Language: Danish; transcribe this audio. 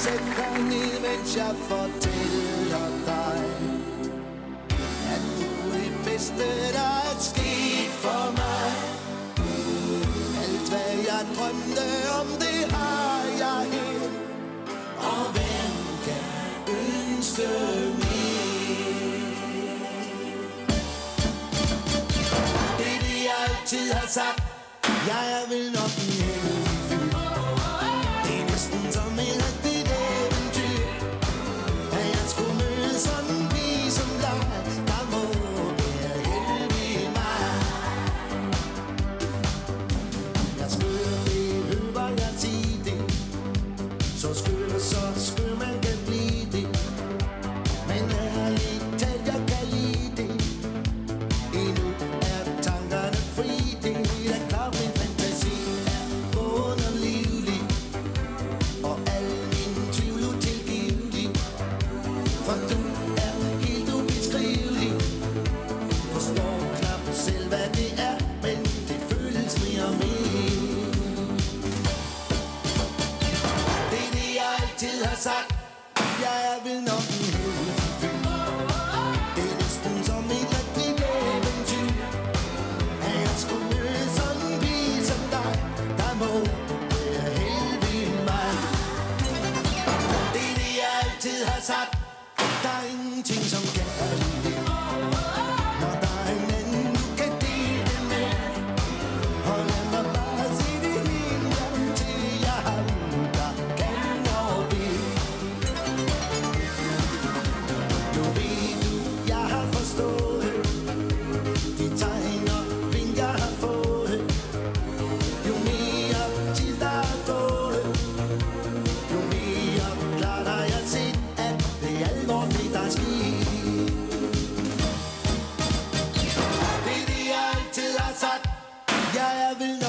Sæt dig ned, mens jeg fortæller dig, at du er det bedste, der er sket for mig. Alt hvad jeg drømte om, det har jeg her. Og hvem kan ønske mere? Det er det, jeg altid har sagt. Jeg er vel nok en heldig fyr. Det er næsten som et rigtigt eventyr, at jeg skulle møde sådan en pige som dig. Der må være heldig i mig. Jeg skønner det, hører jeg sige det. Så skønner man kan blive det. Men ærligt talt, jeg kan lide det. Endnu er tankerne fri. Det er klart, min fantasi er underlivlig, og al min tvivl utilgivelig. For du er helt ubeskrivelig. Forstår knap selv, hvad det er, men det føles mere og mere. Det er det, jeg altid har sagt. Jeg er vel nok en heldig fyr. Det er næsten som et rigtigt eventyr, at jeg skulle møde sådan en pige som dig. Der må være heldig i mig. Det er det, jeg altid har sagt. Der er ingenting som kærlighed, når der er en anden, du kan dele med. Og lad mig bare se det hele hjem til jeg har den, der kan overvinde. Nu ved du, jeg har forstået de tegn og vind, jeg har fået. Jo mere tid der er gået, jo mere klart har jeg set, at det er alvor, det der er sket. Det er det, jeg altid har sagt. Jeg er vel